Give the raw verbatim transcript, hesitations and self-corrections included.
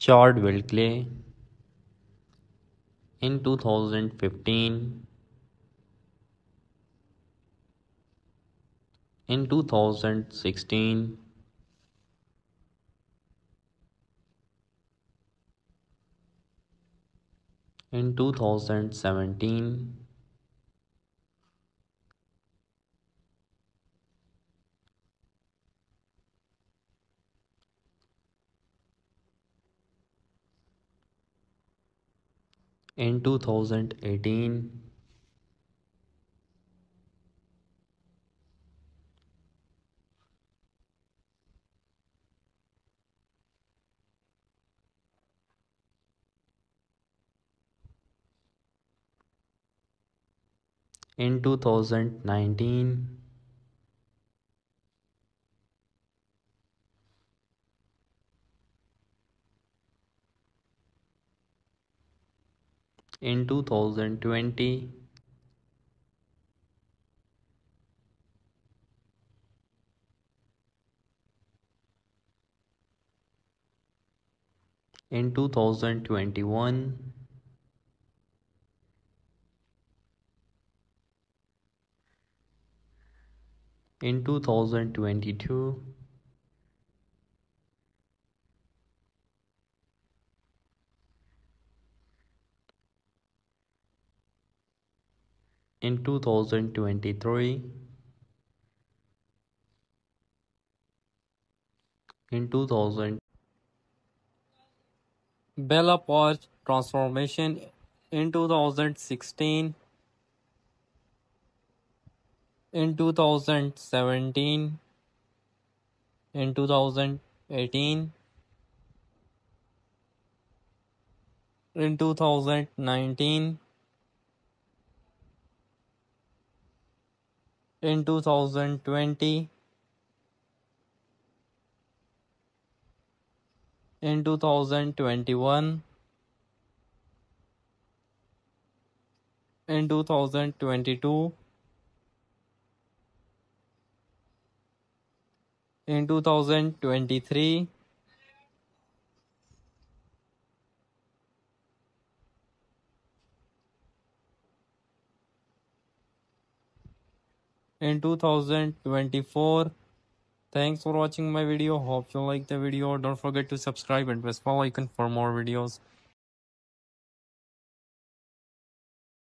Chad Wilkley in two thousand fifteen, in two thousand sixteen, in two thousand seventeen, in two thousand eighteen, in two thousand nineteen, in two thousand twenty, in two thousand twenty-one, in two thousand twenty-two, in two thousand twenty-three, in two thousand Bella Poarch transformation in two thousand sixteen, in two thousand seventeen, in two thousand eighteen, in two thousand nineteen, in two thousand twenty, in two thousand twenty-one, in two thousand twenty-two, in two thousand twenty-three, in two thousand twenty-four. Thanks for watching my video. Hope you like the video. Don't forget to subscribe and press bell icon for more videos.